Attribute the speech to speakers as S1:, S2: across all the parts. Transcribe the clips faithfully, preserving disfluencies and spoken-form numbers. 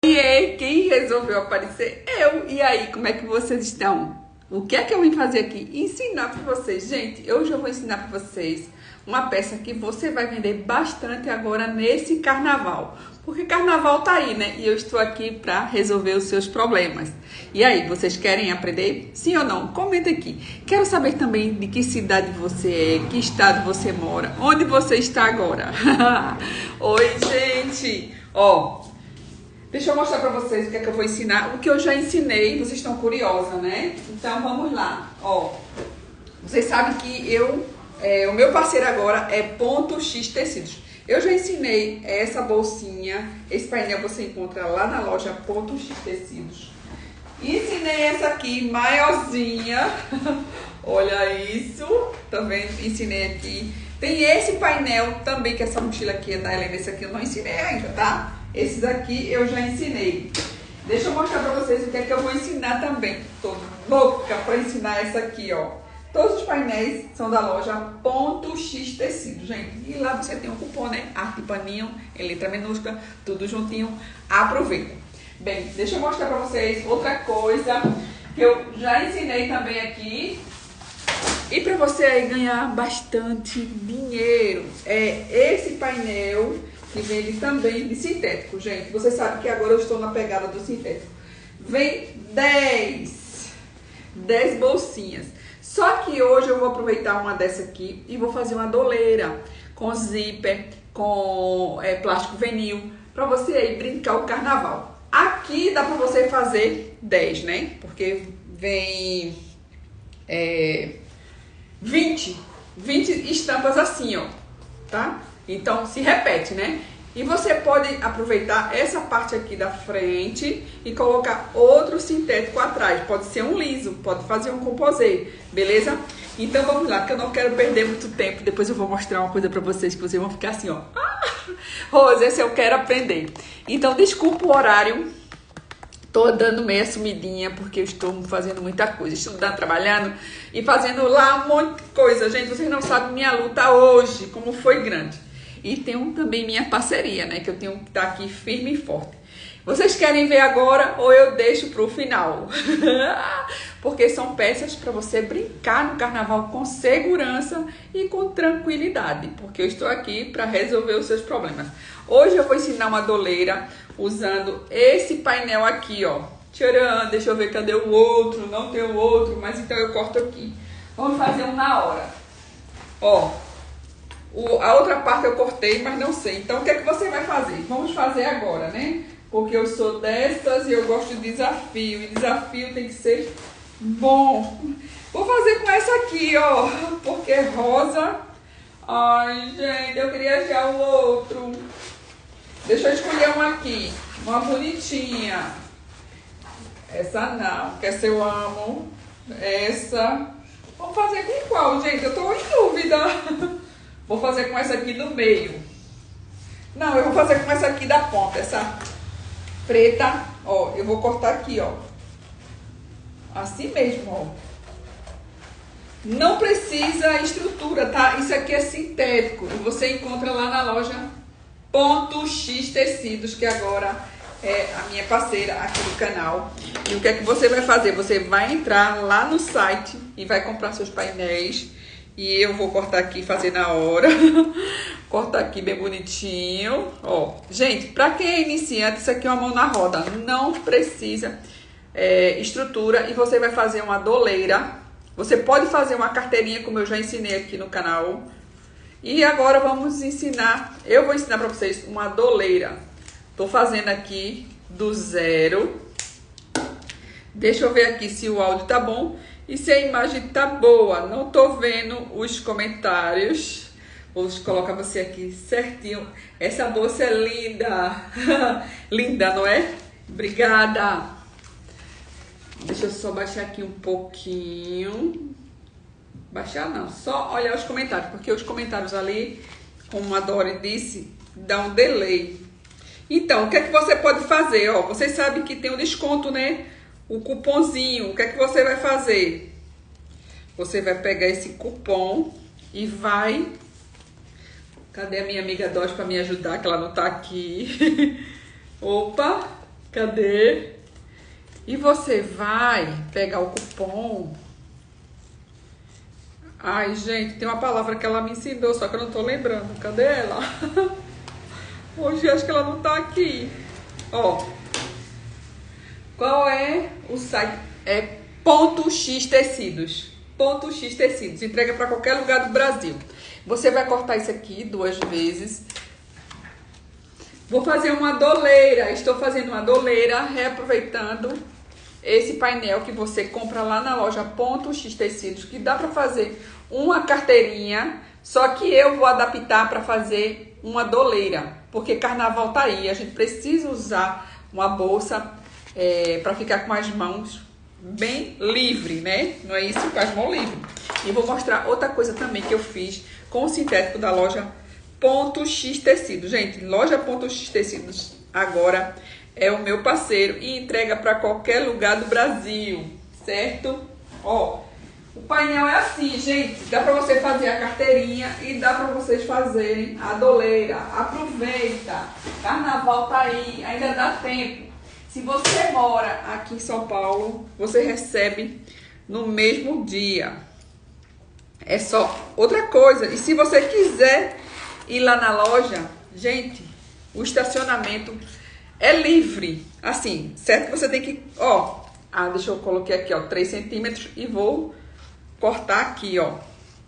S1: E quem resolveu aparecer? Eu. E aí, como é que vocês estão? O que é que eu vim fazer aqui? Ensinar para vocês. Gente, hoje eu vou ensinar para vocês uma peça que você vai vender bastante agora nesse carnaval. Porque carnaval tá aí, né? E eu estou aqui para resolver os seus problemas. E aí, vocês querem aprender? Sim ou não? Comenta aqui. Quero saber também de que cidade você é, que estado você mora, onde você está agora. Oi, gente! Ó, deixa eu mostrar para vocês o que é que eu vou ensinar. O que eu já ensinei, vocês estão curiosas, né? Então, vamos lá. Ó, vocês sabem que eu, é, o meu parceiro agora é Ponto X Tecidos. Eu já ensinei essa bolsinha, esse painel você encontra lá na loja Ponto X Tecidos. Ensinei essa aqui, maiorzinha. Olha isso, tá vendo? Ensinei aqui. Tem esse painel também, que essa mochila aqui é da Helena. Esse aqui eu não ensinei ainda, tá? Esses aqui eu já ensinei. Deixa eu mostrar pra vocês o que é que eu vou ensinar também. Tô louca pra ensinar essa aqui, ó. Todos os painéis são da loja Ponto X Tecido, gente. E lá você tem um cupom, né? Arte Paninho, em letra minúscula, tudo juntinho. Aproveita. Bem, deixa eu mostrar pra vocês outra coisa que eu já ensinei também aqui. E pra você aí ganhar bastante dinheiro. É esse painel que vende também de sintético, gente. Você sabe que agora eu estou na pegada do sintético. Vem dez. dez bolsinhas. Só que hoje eu vou aproveitar uma dessa aqui e vou fazer uma doleira com zíper, com é, plástico vinil, pra você aí brincar o carnaval. Aqui dá pra você fazer dez, né? Porque vem é, vinte, vinte estampas assim, ó, tá? Então se repete, né? E você pode aproveitar essa parte aqui da frente e colocar outro sintético atrás. Pode ser um liso, pode fazer um composê, beleza? Então vamos lá, que eu não quero perder muito tempo. Depois eu vou mostrar uma coisa pra vocês que vocês vão ficar assim, ó. Ah, Rose, esse eu quero aprender. Então desculpa o horário. Tô dando meia sumidinha porque eu estou fazendo muita coisa. Estudando, trabalhando e fazendo lá um monte de coisa. Gente, vocês não sabem minha luta hoje, como foi grande. E tenho também minha parceria, né? Que eu tenho que estar aqui firme e forte. Vocês querem ver agora ou eu deixo pro final? Porque são peças para você brincar no carnaval com segurança e com tranquilidade. Porque eu estou aqui para resolver os seus problemas. Hoje eu vou ensinar uma doleira usando esse painel aqui, ó. Tcharam, deixa eu ver, cadê o outro? Não tem o outro, mas então eu corto aqui. Vamos fazer um na hora. Ó. O, a outra parte eu cortei, mas não sei. Então, o que é que você vai fazer? Vamos fazer agora, né? Porque eu sou dessas e eu gosto de desafio. E desafio tem que ser bom. Vou fazer com essa aqui, ó. Porque é rosa. Ai, gente, eu queria já o outro. Deixa eu escolher uma aqui. Uma bonitinha. Essa não, que essa eu amo. Essa. Vamos fazer com qual, gente? Eu tô em dúvida. Vou fazer com essa aqui no meio. Não, eu vou fazer com essa aqui da ponta. Essa preta, ó. Eu vou cortar aqui, ó. Assim mesmo, ó. Não precisa estrutura, tá? Isso aqui é sintético. E você encontra lá na loja Ponto X Tecidos, que agora é a minha parceira aqui do canal. E o que é que você vai fazer? Você vai entrar lá no site e vai comprar seus painéis. E eu vou cortar aqui e fazer na hora. Cortar aqui bem bonitinho. Ó, gente, pra quem é iniciante, isso aqui é uma mão na roda. Não precisa é, estrutura. E você vai fazer uma doleira. Você pode fazer uma carteirinha, como eu já ensinei aqui no canal. E agora vamos ensinar. Eu vou ensinar pra vocês uma doleira. Tô fazendo aqui do zero. Deixa eu ver aqui se o áudio tá bom. E se a imagem tá boa, não tô vendo os comentários. Vou colocar você aqui certinho. Essa bolsa é linda. Linda, não é? Obrigada. Deixa eu só baixar aqui um pouquinho. Baixar não, só olhar os comentários. Porque os comentários ali, como a Dori disse, dá um delay. Então, o que é que você pode fazer? Ó, vocês sabem que tem um desconto, né? O cupomzinho, o que é que você vai fazer? Você vai pegar esse cupom e vai... Cadê a minha amiga Dós para me ajudar, que ela não tá aqui? Opa! Cadê? E você vai pegar o cupom. Ai, gente, tem uma palavra que ela me ensinou, só que eu não tô lembrando. Cadê ela? Hoje acho que ela não tá aqui. Ó. Qual é o site? É ponto X Tecidos. Ponto X Tecidos. Entrega para qualquer lugar do Brasil. Você vai cortar isso aqui duas vezes. Vou fazer uma doleira. Estou fazendo uma doleira, reaproveitando esse painel que você compra lá na loja Ponto X Tecidos, que dá para fazer uma carteirinha, só que eu vou adaptar para fazer uma doleira, porque carnaval tá aí, a gente precisa usar uma bolsa é, para ficar com as mãos bem livre, né? Não é isso? Com as mãos livres. E vou mostrar outra coisa também que eu fiz com o sintético da loja Ponto X Tecidos. Gente, loja Ponto X Tecidos agora é o meu parceiro e entrega para qualquer lugar do Brasil, certo? Ó, o painel é assim, gente. Dá para você fazer a carteirinha e dá para vocês fazerem a doleira. Aproveita, carnaval tá aí, ainda dá tempo. Se você mora aqui em São Paulo, você recebe no mesmo dia. É só outra coisa. E se você quiser ir lá na loja, gente, o estacionamento é livre, assim, certo? Que você tem que, ó, ah, deixa eu coloquei aqui, ó, três centímetros e vou cortar aqui, ó.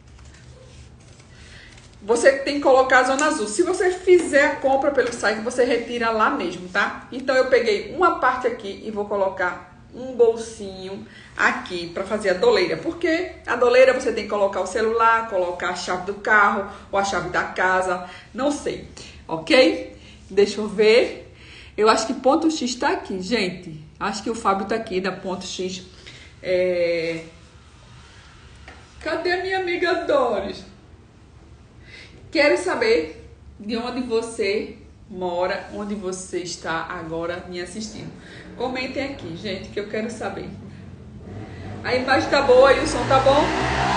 S1: Você tem que colocar a zona azul. Se você fizer a compra pelo site, você retira lá mesmo, tá? Então eu peguei uma parte aqui e vou colocar um bolsinho aqui para fazer a doleira. Porque a doleira você tem que colocar o celular, colocar a chave do carro ou a chave da casa, não sei, ok? Deixa eu ver. Eu acho que ponto X tá aqui, gente. Acho que o Fábio tá aqui da ponto X. É... Cadê a minha amiga Doris? Quero saber de onde você mora, onde você está agora me assistindo. Comentem aqui, gente, que eu quero saber. A imagem tá boa e o som tá bom?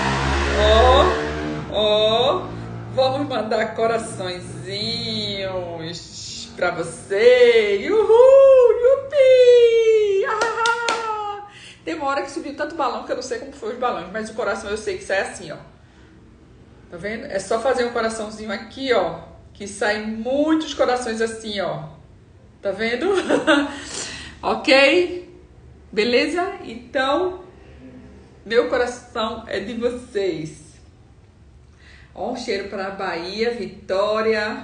S1: Ó, ó. Vamos mandar coraçõezinhos pra você. Uhul, yupi! Ah! Tem uma hora que subiu tanto balão que eu não sei como foi os balões, mas o coração eu sei que sai assim, ó. Tá vendo? É só fazer um coraçãozinho aqui, ó, que sai muitos corações assim, ó. Tá vendo? Ok? Beleza? Então, meu coração é de vocês. Ó, um cheiro para Bahia, Vitória.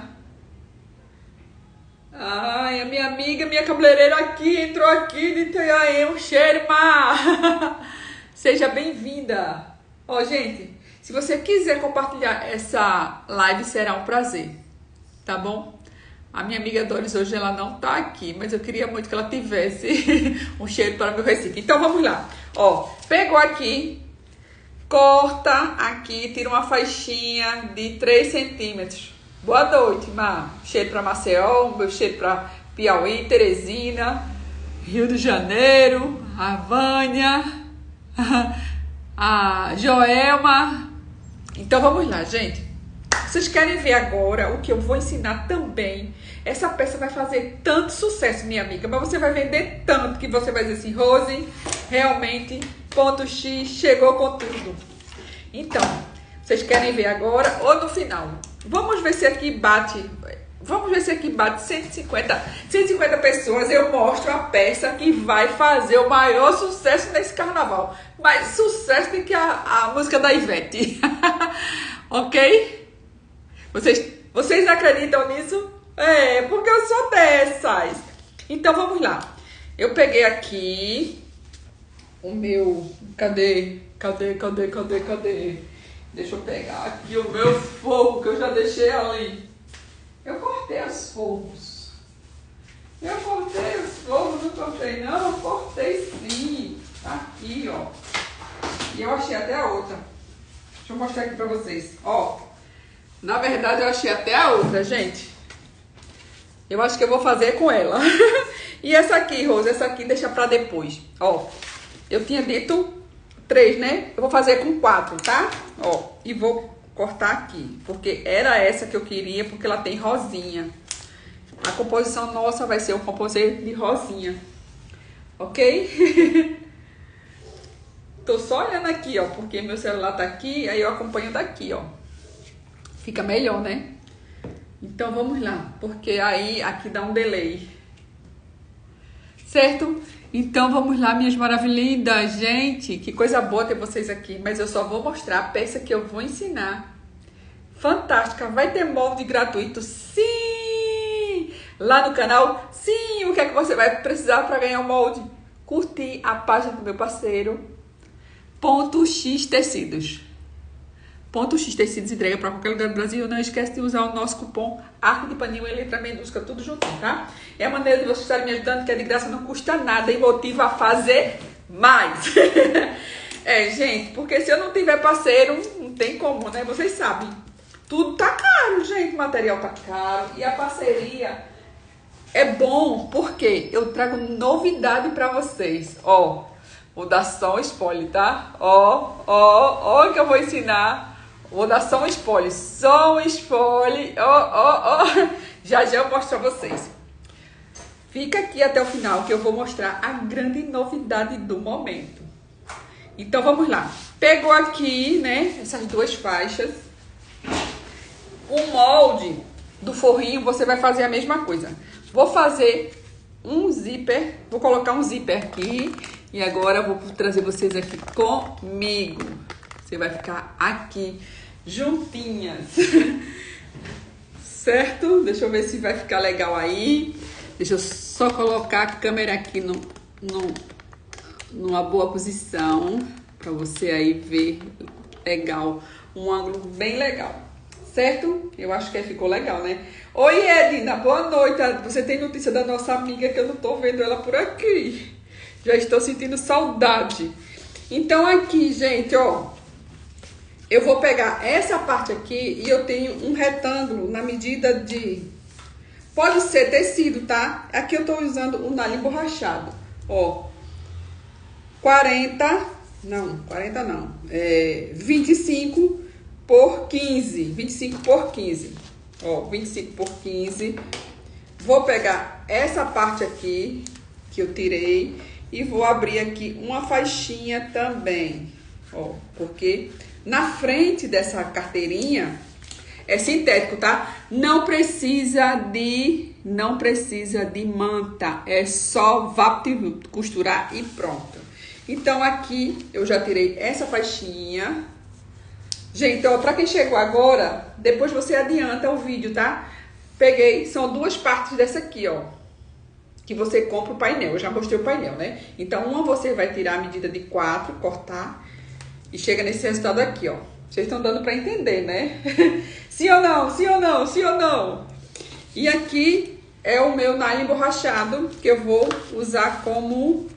S1: Ai, a minha amiga, minha cabeleireira aqui, entrou aqui de Itanhaém. Um cheiro, Má. Seja bem-vinda. Ó, gente, se você quiser compartilhar essa live, será um prazer, tá bom? A minha amiga Doris hoje ela não tá aqui, mas eu queria muito que ela tivesse um cheiro para meu Recife. Então vamos lá. Ó, pegou aqui, corta aqui, tira uma faixinha de três centímetros. Boa noite, Má. Cheiro para Maceió, meu cheiro para Piauí, Teresina, Rio de Janeiro, a Vânia, a Joelma. Então vamos lá, gente. Vocês querem ver agora o que eu vou ensinar também? Essa peça vai fazer tanto sucesso, minha amiga, mas você vai vender tanto que você vai dizer assim, Rose, realmente, ponto X chegou com tudo. Então, vocês querem ver agora ou no final? Vamos ver se aqui bate, vamos ver se aqui bate cento e cinquenta, cento e cinquenta pessoas. Eu mostro a peça que vai fazer o maior sucesso nesse carnaval. Mais sucesso do que a, a música da Ivete. Ok? Vocês, vocês acreditam nisso? É, porque eu sou dessas. Então vamos lá. Eu peguei aqui o meu... Cadê? Cadê, cadê, cadê, cadê? Deixa eu pegar aqui o meu forro que eu já deixei ali. Eu cortei os forros. Eu cortei os forros, não cortei não? Eu cortei sim. Tá aqui, ó. E eu achei até a outra. Deixa eu mostrar aqui pra vocês. Ó. Na verdade, eu achei até a outra, gente. Eu acho que eu vou fazer com ela. E essa aqui, Rose, essa aqui deixa pra depois. Ó. Eu tinha dito três, né? Eu vou fazer com quatro, tá? Ó. E vou cortar aqui. Porque era essa que eu queria, porque ela tem rosinha. A composição nossa vai ser o composê de rosinha, ok? Tô só olhando aqui, ó, porque meu celular tá aqui, aí eu acompanho daqui, ó. Fica melhor, né? Então vamos lá, porque aí aqui dá um delay. Certo? Então vamos lá, minhas maravilhindas. Gente, que coisa boa ter vocês aqui. Mas eu só vou mostrar a peça que eu vou ensinar. Fantástica. Vai ter molde gratuito? Sim! Lá no canal? Sim! O que é que você vai precisar para ganhar o molde? Curtir a página do meu parceiro. Ponto X Tecidos. Ponto X Tecidos entrega para qualquer lugar do Brasil. Não esquece de usar o nosso cupom Arte de Paninho e letra minúscula, tudo juntinho, tá? É a maneira de vocês estarem me ajudando, que é de graça, não custa nada e motiva a fazer mais. É, gente, porque se eu não tiver parceiro, não tem como, né? Vocês sabem. Tudo tá caro, gente. O material tá caro. E a parceria é bom porque eu trago novidade para vocês. Ó, vou dar só um spoiler, tá? Ó, ó, ó que eu vou ensinar. Vou dar só um spoiler, só um spoiler, ó, ó, ó, já já eu mostro pra vocês. Fica aqui até o final que eu vou mostrar a grande novidade do momento. Então vamos lá. Pegou aqui, né, essas duas faixas. O molde do forrinho você vai fazer a mesma coisa. Vou fazer um zíper, vou colocar um zíper aqui e agora eu vou trazer vocês aqui comigo. Você vai ficar aqui, juntinhas. Certo? Deixa eu ver se vai ficar legal aí. Deixa eu só colocar a câmera aqui no, no, numa boa posição. Pra você aí ver legal. Um ângulo bem legal. Certo? Eu acho que aí ficou legal, né? Oi, Edna. Boa noite. Você tem notícia da nossa amiga que eu não tô vendo ela por aqui. Já estou sentindo saudade. Então aqui, gente, ó. Eu vou pegar essa parte aqui e eu tenho um retângulo na medida de... Pode ser tecido, tá? Aqui eu tô usando o nalho emborrachado. Ó. quarenta... Não, quarenta não. É vinte e cinco por quinze. vinte e cinco por quinze. Ó, vinte e cinco por quinze. Vou pegar essa parte aqui que eu tirei e vou abrir aqui uma faixinha também. Ó, porque... Na frente dessa carteirinha é sintético, tá? Não precisa de, não precisa de manta, é só vapt costurar e pronto. Então aqui eu já tirei essa faixinha. Gente, ó, pra quem chegou agora, depois você adianta o vídeo, tá? Peguei, são duas partes dessa aqui, ó. Que você compra o painel, eu já mostrei o painel, né? Então uma você vai tirar a medida de quatro, cortar. E chega nesse resultado aqui, ó. Vocês estão dando pra entender, né? Sim ou não? Sim ou não? Sim ou não? E aqui é o meu nylon emborrachado, que eu vou usar como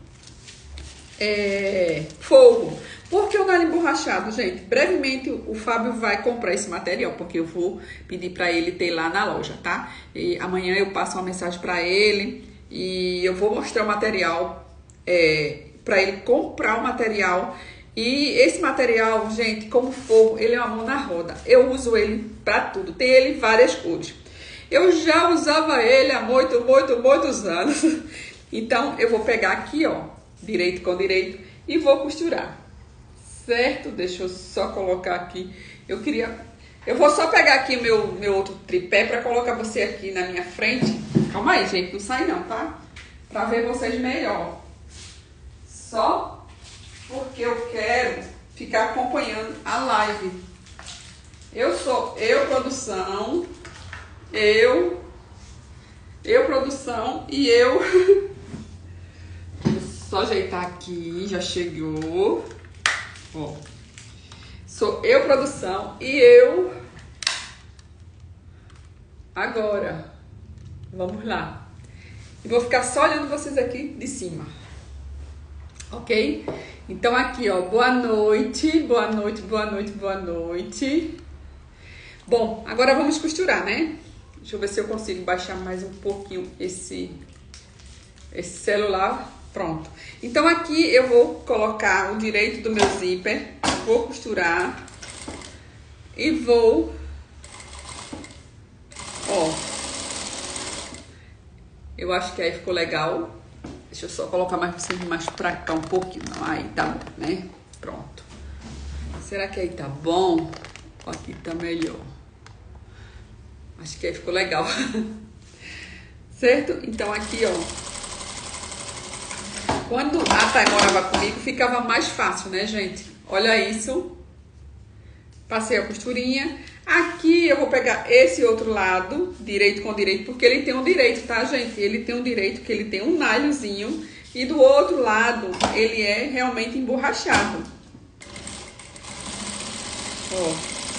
S1: é, forro. Por que o nylon emborrachado, gente? Brevemente o Fábio vai comprar esse material, porque eu vou pedir pra ele ter lá na loja, tá? E amanhã eu passo uma mensagem pra ele e eu vou mostrar o material é, pra ele comprar o material. E esse material, gente, como forro, ele é uma mão na roda. Eu uso ele pra tudo. Tem ele em várias cores. Eu já usava ele há muito, muito, muitos anos. Então, eu vou pegar aqui, ó, direito com direito e vou costurar. Certo? Deixa eu só colocar aqui. Eu queria... Eu vou só pegar aqui meu, meu outro tripé pra colocar você aqui na minha frente. Calma aí, gente. Não sai não, tá? Pra ver vocês melhor. Só... porque eu quero ficar acompanhando a live. Eu sou eu produção, eu, eu produção e eu... Vou só ajeitar aqui, já chegou. Ó. Sou eu produção e eu... Agora, vamos lá. E vou ficar só olhando vocês aqui de cima. Ok? Então aqui, ó, boa noite, boa noite, boa noite, boa noite. Bom, agora vamos costurar, né? Deixa eu ver se eu consigo baixar mais um pouquinho esse, esse celular. Pronto. Então aqui eu vou colocar o direito do meu zíper, vou costurar e vou, ó, Eu acho que aí ficou legal. Deixa eu só colocar mais pra cima, mais pra cá um pouquinho. Aí tá bom, né? Pronto. Será que aí tá bom? Aqui tá melhor. Acho que aí ficou legal. Certo? Então aqui, ó. Quando a Thay morava comigo, ficava mais fácil, né, gente? Olha isso. Passei a costurinha. Aqui eu vou pegar esse outro lado, direito com direito, porque ele tem um direito, tá, gente? Ele tem um direito, que ele tem um nalhozinho. E do outro lado, ele é realmente emborrachado. Ó.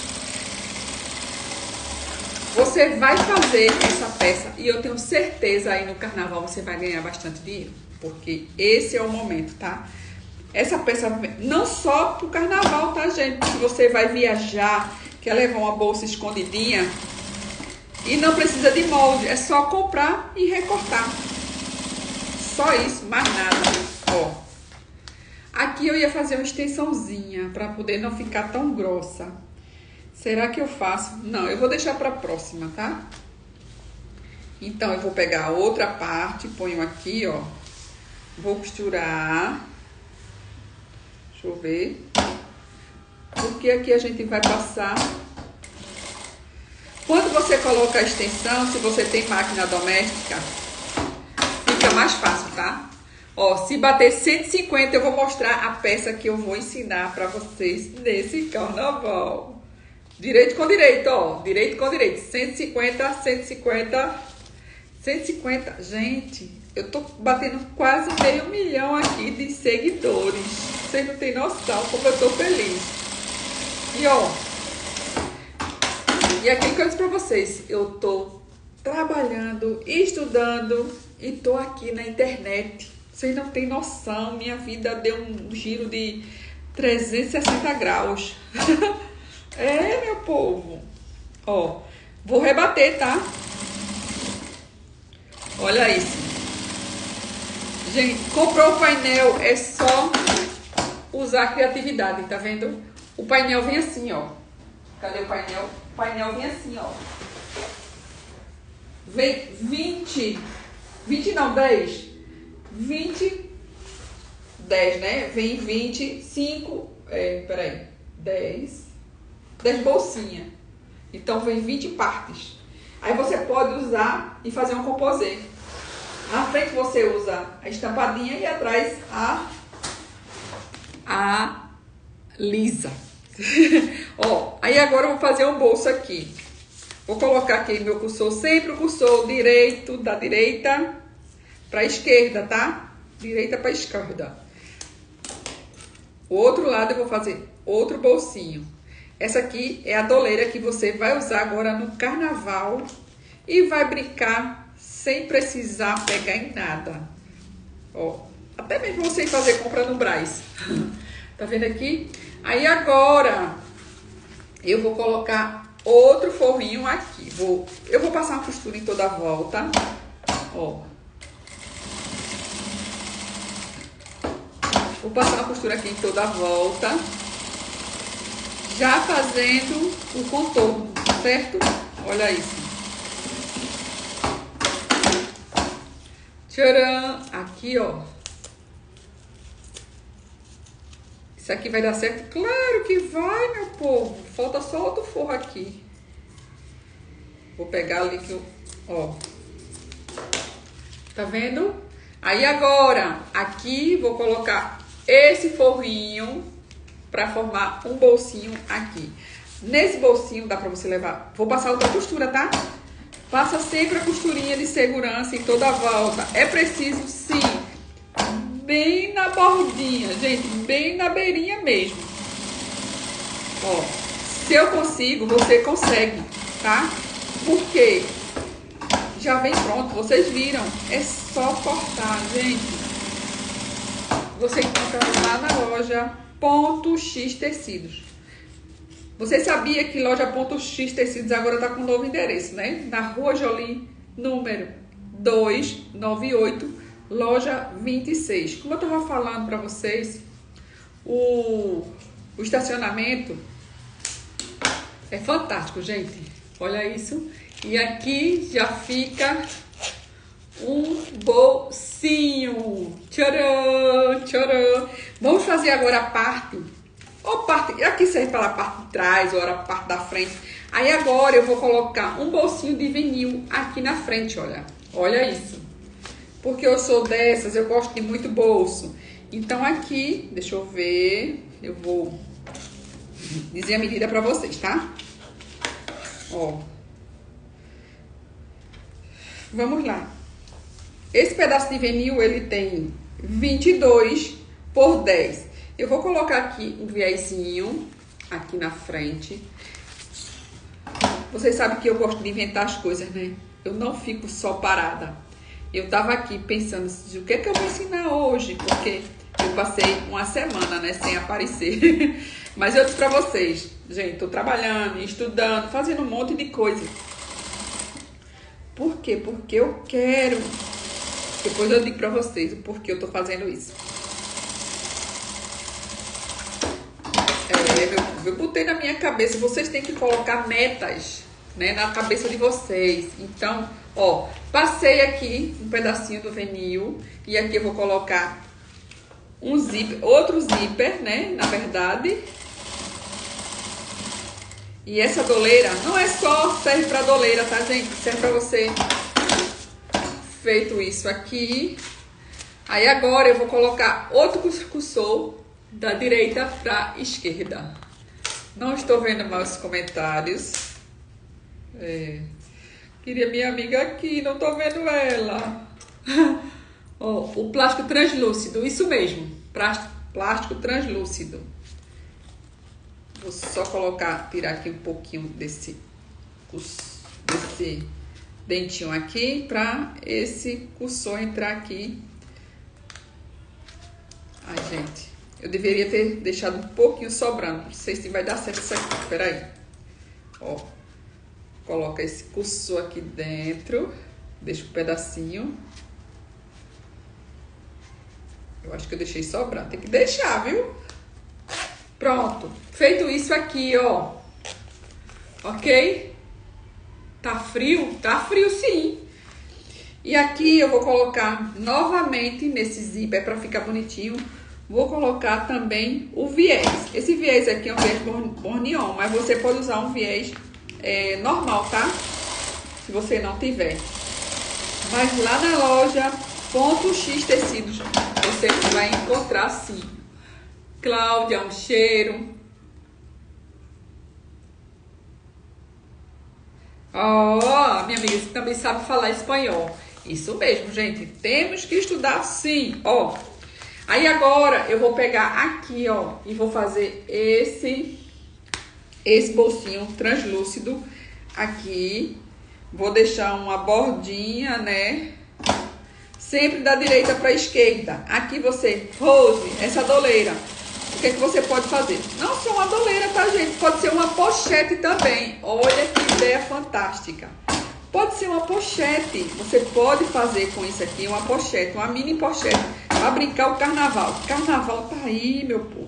S1: Você vai fazer essa peça e eu tenho certeza aí no carnaval você vai ganhar bastante dinheiro. Porque esse é o momento, tá? Essa peça não só pro carnaval, tá, gente? Se você vai viajar, quer levar uma bolsa escondidinha e não precisa de molde, é só comprar e recortar. Só isso, mais nada. Ó. Aqui eu ia fazer uma extensãozinha para poder não ficar tão grossa. Será que eu faço? Não, eu vou deixar para a próxima, tá? Então eu vou pegar a outra parte, ponho aqui, ó. Vou costurar. Deixa eu ver. Porque aqui a gente vai passar. Quando você coloca a extensão, se você tem máquina doméstica, fica mais fácil, tá? Ó, se bater cento e cinquenta, eu vou mostrar a peça que eu vou ensinar pra vocês nesse carnaval. Direito com direito, ó. Direito com direito. cento e cinquenta, cento e cinquenta, cento e cinquenta. Gente, eu tô batendo quase meio milhão aqui de seguidores. Vocês não têm noção como eu tô feliz. E ó, e aquilo que eu disse pra vocês, eu tô trabalhando, estudando e tô aqui na internet. Vocês não têm noção, minha vida deu um giro de trezentos e sessenta graus. É, meu povo. Ó, vou rebater, tá? Olha isso. Gente, comprou o painel, é só usar a criatividade, tá vendo? O painel vem assim, ó. Cadê o painel? O painel vem assim, ó. Vem vinte. vinte não, dez. vinte. dez, né? Vem vinte, cinco. É, peraí. dez. dez bolsinhas. Então vem vinte partes. Aí você pode usar e fazer um composê. Na frente você usa a estampadinha e atrás a a lisa. Ó, aí agora eu vou fazer um bolso aqui. Vou colocar aqui meu cursor, sempre o cursor direito, da direita para esquerda, tá? Direita para esquerda. O outro lado eu vou fazer outro bolsinho. Essa aqui é a doleira que você vai usar agora no carnaval e vai brincar sem precisar pegar em nada. Ó, até mesmo você fazer compra no Brás. Tá vendo aqui? Aí agora eu vou colocar outro forrinho aqui. Vou, eu vou passar uma costura em toda a volta. Ó. Vou passar uma costura aqui em toda a volta. Já fazendo o contorno, certo? Olha isso. Tcharam! Aqui, ó. Isso aqui vai dar certo? Claro que vai, meu povo. Falta só outro forro aqui. Vou pegar ali que eu... Ó. Tá vendo? Aí agora, aqui vou colocar esse forrinho para formar um bolsinho aqui. Nesse bolsinho dá para você levar... Vou passar outra costura, tá? Passa sempre a costurinha de segurança em toda a volta. É preciso, sim, bem na bordinha, gente, bem na beirinha mesmo. Ó, se eu consigo, você consegue, tá? Porque já vem pronto, vocês viram. É só cortar, gente. Você encontra lá na loja Ponto X Tecidos. Você sabia que loja Ponto X Tecidos agora tá com um novo endereço, né? Na Rua Jolim, número duzentos e noventa e oito, loja vinte e seis. Como eu tava falando para vocês, o, o estacionamento é fantástico, gente. Olha isso. E aqui já fica um bolsinho. Tcharam, tcharam. Vamos fazer agora a parte, ou parte, aqui serve para a parte de trás, ou a parte da frente. Aí agora eu vou colocar um bolsinho de vinil aqui na frente, olha. Olha isso. Porque eu sou dessas, eu gosto de muito bolso. Então aqui, deixa eu ver, eu vou dizer a medida para vocês, tá? Ó. Vamos lá. Esse pedaço de vinil, ele tem vinte e dois por dez. Eu vou colocar aqui um viezinho aqui na frente. Vocês sabem que eu gosto de inventar as coisas, né? Eu não fico só parada. Eu tava aqui pensando, o que é que eu vou ensinar hoje? Porque eu passei uma semana, né, sem aparecer. Mas eu disse pra vocês, gente, tô trabalhando, estudando, fazendo um monte de coisa. Por quê? Porque eu quero. Depois eu digo pra vocês o porquê eu tô fazendo isso. É, eu, eu botei na minha cabeça, vocês têm que colocar metas, né, na cabeça de vocês. Então, ó, passei aqui um pedacinho do vinil e aqui eu vou colocar um zíper, outro zíper, né, na verdade. E essa doleira não é só serve para doleira, tá, gente? Serve para você. Feito isso aqui. Aí agora eu vou colocar outro cursor da direita para esquerda. Não estou vendo mais comentários. É. Queria minha amiga aqui, não tô vendo ela. Ó, o plástico translúcido, isso mesmo. Plástico translúcido. Vou só colocar, tirar aqui um pouquinho desse, desse dentinho aqui, para esse cursor entrar aqui. Ai, gente, eu deveria ter deixado um pouquinho sobrando. Não sei se vai dar certo isso aqui, peraí. Ó, coloca esse cursor aqui dentro, deixa um pedacinho. Eu acho que eu deixei sobrando, tem que deixar, viu? Pronto, feito isso aqui, ó. Ok? Tá frio? Tá frio sim. E aqui eu vou colocar novamente nesse zíper para ficar bonitinho. Vou colocar também o viés. Esse viés aqui é um viés Borneon, mas você pode usar um viés é, normal, tá? Se você não tiver. Mas lá na loja Ponto X Tecidos você vai encontrar sim. Cláudia, um cheiro. Ó, oh, minha amiga, você também sabe falar espanhol. Isso mesmo, gente. Temos que estudar sim. Ó, aí agora eu vou pegar aqui, ó, e vou fazer esse, esse bolsinho translúcido aqui. Vou deixar uma bordinha, né? Sempre da direita para a esquerda. Aqui você, Rose, essa doleira. O que é que você pode fazer? Não só uma doleira, tá, gente? Pode ser uma pochete também. Olha que ideia fantástica. Pode ser uma pochete. Você pode fazer com isso aqui uma pochete, uma mini pochete, para brincar o carnaval. Carnaval tá aí, meu povo.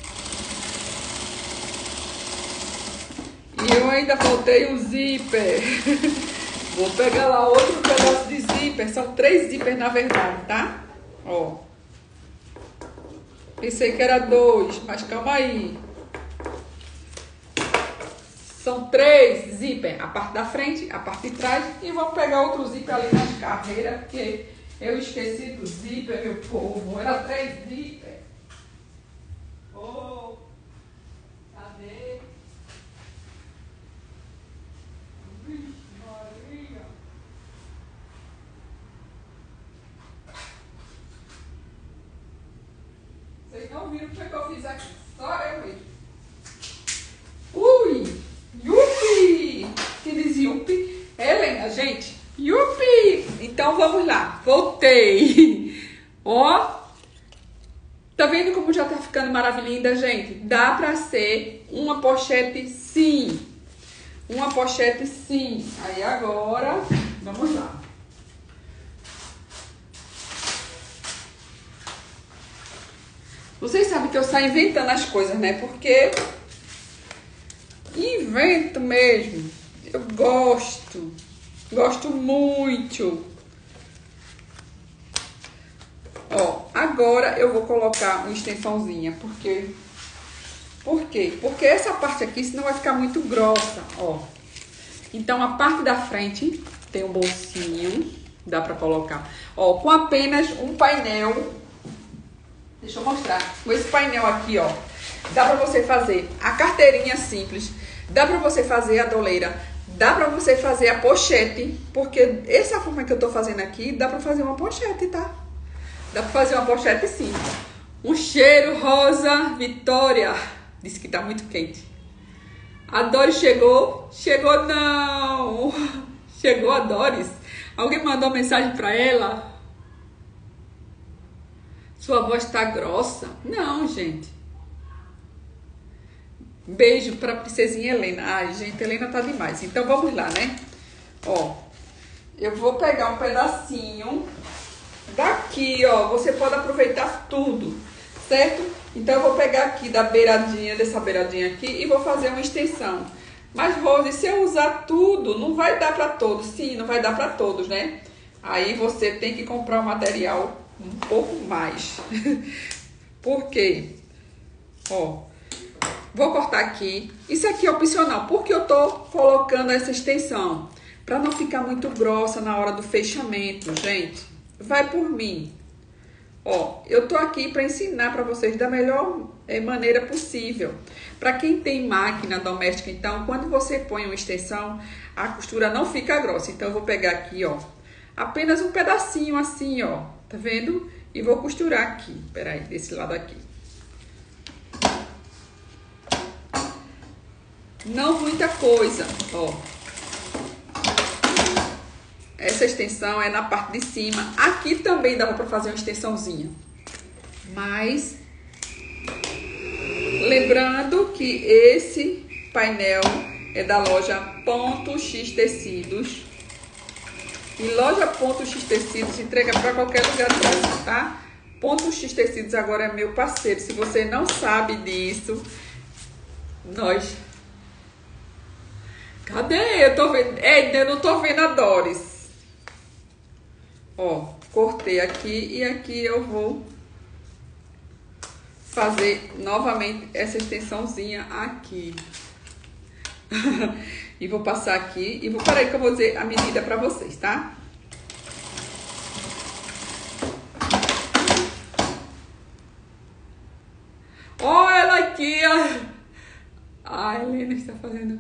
S1: E eu ainda faltei um zíper. Vou pegar lá outro pedaço de zíper. São três zíper, na verdade, tá? Ó. Pensei que era dois, mas calma aí. São três zíper, a parte da frente, a parte de trás. E vamos pegar outro zíper ali nas carreiras, porque eu esqueci do zíper, meu povo. Era três zíper. Oh, cadê? Vixe, Maria. Vocês não viram o que eu fiz aqui, só eu mesmo. Ui, yupi! Que diz yupi? Helena, gente, yupi! Então vamos lá, voltei. Ó, tá vendo como já tá ficando maravilhinda, gente? Dá pra ser uma pochete sim. Uma pochete sim. Aí agora, vamos lá. Vocês sabem que eu saio inventando as coisas, né? Porque invento mesmo. Eu gosto. Gosto muito. Agora eu vou colocar uma extensãozinha, porque... Por quê? Porque essa parte aqui, senão vai ficar muito grossa, ó. Então, a parte da frente tem um bolsinho, dá pra colocar. Ó, com apenas um painel. Deixa eu mostrar. Com esse painel aqui, ó, dá pra você fazer a carteirinha simples, dá pra você fazer a doleira, dá pra você fazer a pochete, porque essa forma que eu tô fazendo aqui, dá pra fazer uma pochete, tá? Dá pra fazer uma pochete sim. Um cheiro, Rosa Vitória. Disse que tá muito quente. A Doris chegou? Chegou não. Chegou a Doris. Alguém mandou mensagem pra ela? Sua voz tá grossa? Não, gente. Beijo pra princesinha Helena. Ai, gente, Helena tá demais. Então vamos lá, né? Ó, eu vou pegar um pedacinho daqui, ó. Você pode aproveitar tudo, certo? Então eu vou pegar aqui da beiradinha, dessa beiradinha aqui, e vou fazer uma extensão. Mas, Rose, se eu usar tudo, não vai dar pra todos. Sim, não vai dar pra todos, né? Aí você tem que comprar o material um pouco mais. Por quê? Ó, vou cortar aqui. Isso aqui é opcional. Por que eu tô colocando essa extensão? Pra não ficar muito grossa na hora do fechamento, gente. Vai por mim. Ó, eu tô aqui para ensinar para vocês da melhor é, maneira possível. Para quem tem máquina doméstica, então, quando você põe uma extensão, a costura não fica grossa. Então, eu vou pegar aqui, ó, apenas um pedacinho assim, ó, tá vendo? E vou costurar aqui, peraí, desse lado aqui. Não muita coisa, ó. Essa extensão é na parte de cima. Aqui também dava para fazer uma extensãozinha. Mas, lembrando que esse painel é da loja Ponto X Tecidos. E loja Ponto X Tecidos entrega para qualquer lugar do Brasil, tá? Ponto X Tecidos agora é meu parceiro. Se você não sabe disso, nós... Cadê? Eu tô vendo... É, eu não tô vendo a Doris. Ó, cortei aqui e aqui eu vou fazer novamente essa extensãozinha aqui. E vou passar aqui e vou... Peraí que eu vou dizer a medida pra vocês, tá? Ó, ela aqui, ó. A Helena está fazendo...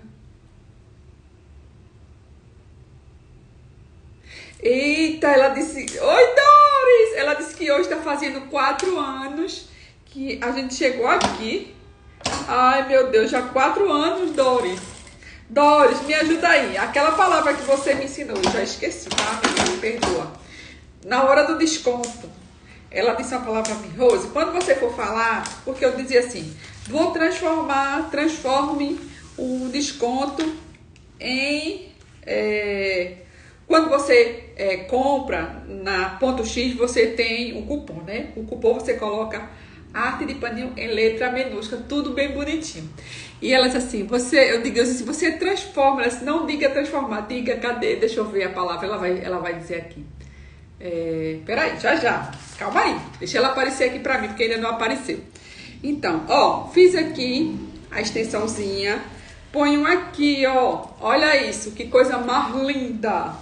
S1: Eita, ela disse... Oi, Doris! Ela disse que hoje tá fazendo quatro anos que a gente chegou aqui. Ai, meu Deus, já quatro anos, Doris. Doris, me ajuda aí. Aquela palavra que você me ensinou, eu já esqueci, tá? Me perdoa. Na hora do desconto, ela disse uma palavra pra mim, Rose, quando você for falar, porque eu dizia assim, vou transformar, transforme o desconto em... É, quando você é, compra na Ponto X, você tem um cupom, né? O cupom você coloca arte de paninho em letra minúscula, tudo bem bonitinho. E ela disse assim, você, eu digo assim, você transforma, ela disse, não diga transformar, diga, cadê? Deixa eu ver a palavra, ela vai, ela vai dizer aqui. É, peraí, já já, calma aí, deixa ela aparecer aqui pra mim, porque ainda não apareceu. Então, ó, fiz aqui a extensãozinha, ponho aqui, ó, olha isso, que coisa mais linda.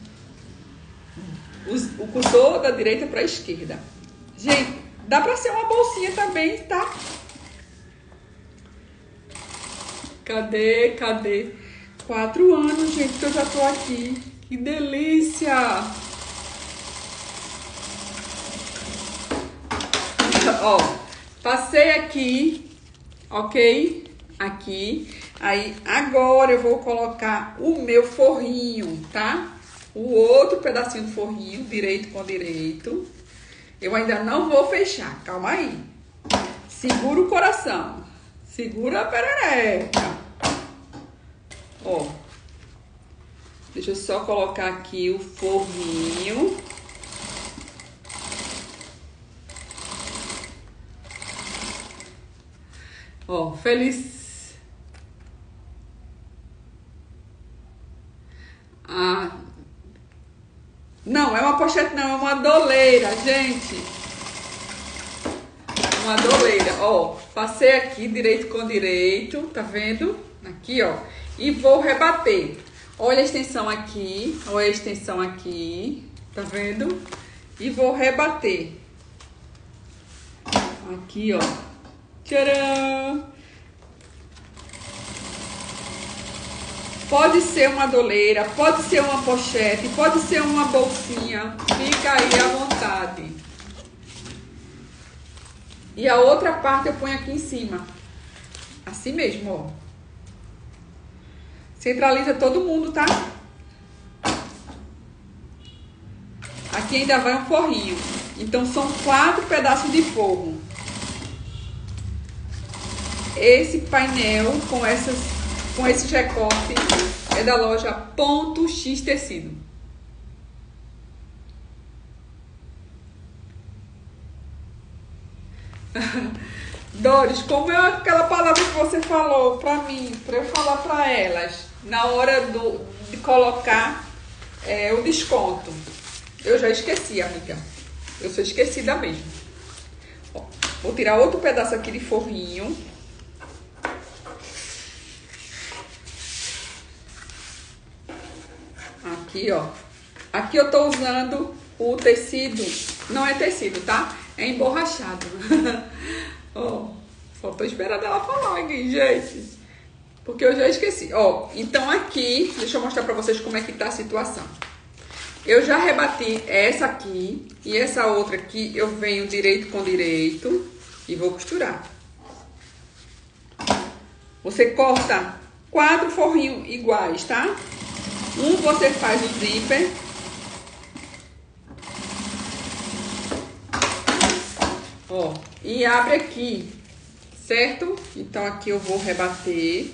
S1: O cursor da direita para a esquerda. Gente, dá para ser uma bolsinha também, tá? Cadê? Cadê? Quatro anos, gente, que eu já tô aqui. Que delícia! Ó, passei aqui, ok? Aqui. Aí, agora eu vou colocar o meu forrinho, tá? O outro pedacinho do forrinho, direito com direito. Eu ainda não vou fechar, calma aí. Segura o coração. Segura a perereca. Ó. Deixa eu só colocar aqui o forrinho. Ó, feliz. Ah... Não, é uma pochete não, é uma doleira, gente. uma doleira. Ó, passei aqui direito com direito, tá vendo? Aqui, ó. E vou rebater. Olha a extensão aqui, olha a extensão aqui, tá vendo? E vou rebater. Aqui, ó. Tcharam! Pode ser uma doleira, pode ser uma pochete, pode ser uma bolsinha. Fica aí à vontade. E a outra parte eu ponho aqui em cima. Assim mesmo, ó. Centraliza todo mundo, tá? Aqui ainda vai um forrinho. Então são quatro pedaços de forro. Esse painel com essas, com esse recorte é da loja Ponto X Tecido. Doris, como é aquela palavra que você falou pra mim, pra eu falar pra elas na hora do, de colocar é, o desconto? Eu já esqueci, amiga. Eu sou esquecida mesmo. Ó, vou tirar outro pedaço aqui de forrinho. Aqui, ó. Aqui eu tô usando o tecido. Não é tecido, tá? É emborrachado. Ó, só tô esperando ela falar aqui, gente. Porque eu já esqueci. Ó, então aqui, deixa eu mostrar pra vocês como é que tá a situação. Eu já rebati essa aqui e essa outra aqui, eu venho direito com direito e vou costurar. Você corta quatro forrinhos iguais, tá? Um você faz o zíper. Ó, e abre aqui, certo? Então aqui eu vou rebater.